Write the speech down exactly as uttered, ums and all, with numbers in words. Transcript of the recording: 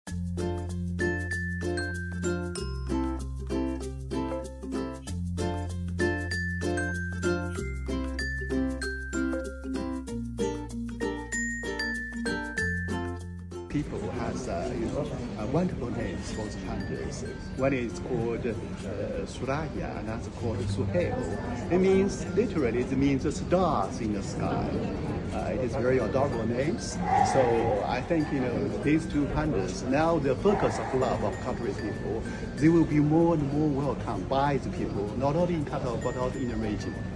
People has uh, you know uh, wonderful names for the pandas. One is called uh, Soraya, and that's called Suhail. It means literally it means stars in the sky. Uh, it is very adorable names. So I think you know these two pandas now the focus of love of Qatari people. They will be more and more welcomed by the people, not only in Qatar but also in the region.